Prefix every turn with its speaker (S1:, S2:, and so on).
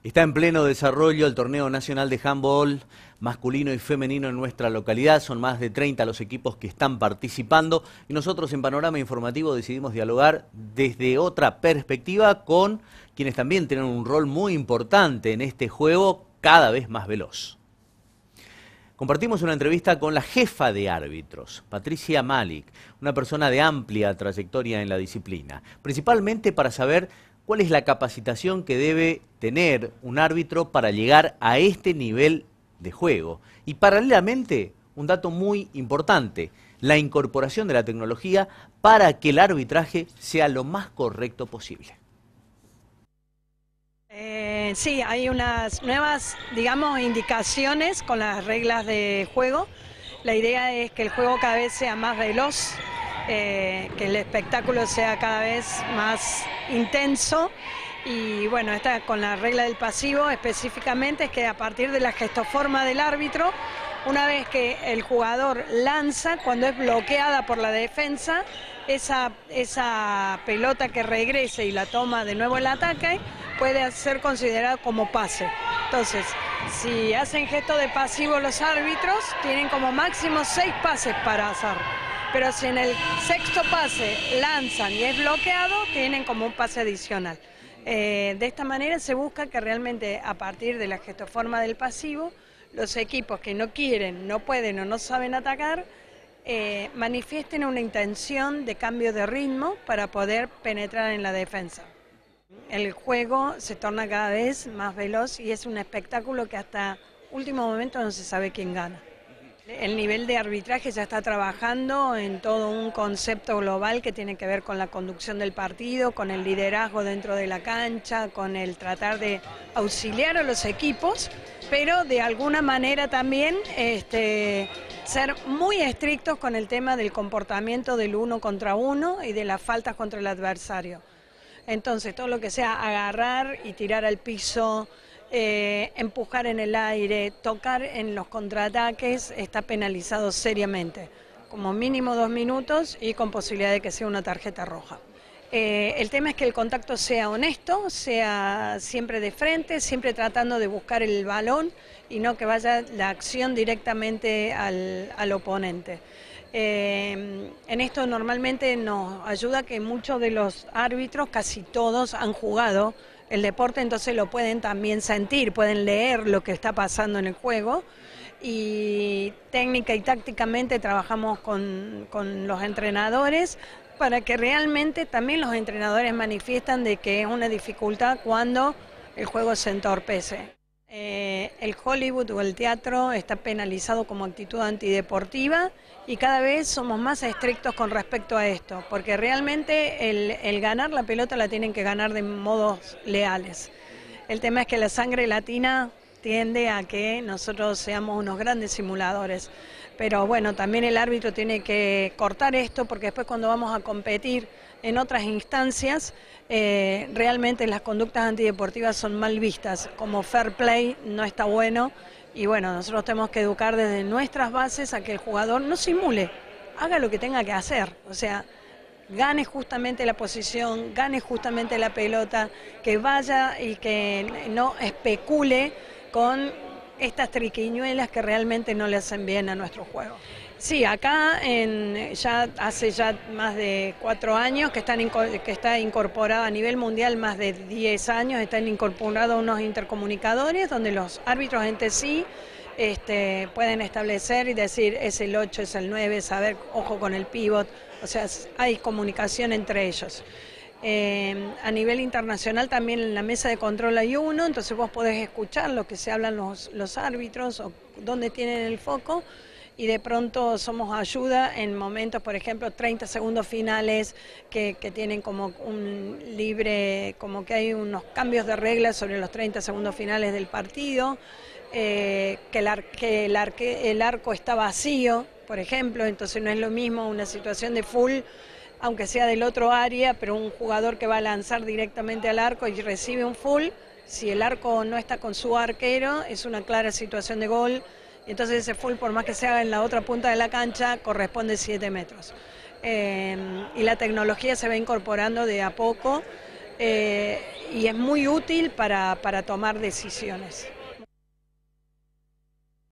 S1: Está en pleno desarrollo el torneo nacional de handball masculino y femenino en nuestra localidad. Son más de 30 los equipos que están participando y nosotros en Panorama Informativo decidimos dialogar desde otra perspectiva con quienes también tienen un rol muy importante en este juego cada vez más veloz. Compartimos una entrevista con la jefa de árbitros, Patricia Malik, una persona de amplia trayectoria en la disciplina, principalmente para saber cuál es la capacitación que debe tener un árbitro para llegar a este nivel de juego. Y paralelamente, un dato muy importante, la incorporación de la tecnología para que el arbitraje sea lo más correcto posible.
S2: Sí, hay unas nuevas, digamos, indicaciones con las reglas de juego. La idea es que el juego cada vez sea más veloz, que el espectáculo sea cada vez más intenso. Y bueno, esta con la regla del pasivo específicamente es que a partir de la gestoforma del árbitro, una vez que el jugador lanza, cuando es bloqueada por la defensa, esa pelota que regrese y la toma de nuevo el ataque puede ser considerada como pase. Entonces, si hacen gesto de pasivo los árbitros, tienen como máximo 6 pases para hacer. Pero si en el sexto pase lanzan y es bloqueado, tienen como un pase adicional. De esta manera se busca que realmente a partir de la gestoforma del pasivo, los equipos que no quieren, no pueden o no saben atacar, manifiesten una intención de cambio de ritmo para poder penetrar en la defensa. El juego se torna cada vez más veloz y es un espectáculo que hasta último momento no se sabe quién gana. El nivel de arbitraje ya está trabajando en todo un concepto global que tiene que ver con la conducción del partido, con el liderazgo dentro de la cancha, con el tratar de auxiliar a los equipos, pero de alguna manera también ser muy estrictos con el tema del comportamiento del uno contra uno y de las faltas contra el adversario. Entonces todo lo que sea agarrar y tirar al piso, empujar en el aire, tocar en los contraataques está penalizado seriamente, como mínimo 2 minutos y con posibilidad de que sea una tarjeta roja. El tema es que el contacto sea honesto, sea siempre de frente, siempre tratando de buscar el balón y no que vaya la acción directamente al oponente. En esto normalmente nos ayuda que muchos de los árbitros, casi todos, han jugado el deporte, entonces lo pueden también sentir, pueden leer lo que está pasando en el juego y técnica y tácticamente trabajamos con los entrenadores para que realmente también los entrenadores manifiestan de que es una dificultad cuando el juego se entorpece. El Hollywood o el teatro está penalizado como actitud antideportiva y cada vez somos más estrictos con respecto a esto, porque realmente el ganar la pelota la tienen que ganar de modos leales. El tema es que la sangre latina tiende a que nosotros seamos unos grandes simuladores, pero bueno, también el árbitro tiene que cortar esto porque después cuando vamos a competir en otras instancias, realmente las conductas antideportivas son mal vistas, como fair play no está bueno y bueno, nosotros tenemos que educar desde nuestras bases a que el jugador no simule, haga lo que tenga que hacer, o sea, gane justamente la posición, gane justamente la pelota, que vaya y que no especule con estas triquiñuelas que realmente no le hacen bien a nuestro juego. Sí, acá ya hace más de 4 años que está incorporado a nivel mundial, más de 10 años, están incorporados unos intercomunicadores donde los árbitros entre sí pueden establecer y decir es el 8, es el 9, saber, ojo con el pivot, o sea, hay comunicación entre ellos. A nivel internacional también en la mesa de control hay uno, entonces vos podés escuchar lo que se hablan los árbitros o dónde tienen el foco y de pronto somos ayuda en momentos, por ejemplo, 30 segundos finales que tienen como un libre, como que hay unos cambios de reglas sobre los 30 segundos finales del partido, que el arco está vacío, por ejemplo, entonces no es lo mismo una situación de full, aunque sea del otro área, pero un jugador que va a lanzar directamente al arco y recibe un full, si el arco no está con su arquero, es una clara situación de gol, entonces ese full, por más que se haga en la otra punta de la cancha, corresponde 7 metros. Y la tecnología se va incorporando de a poco, y es muy útil para tomar decisiones.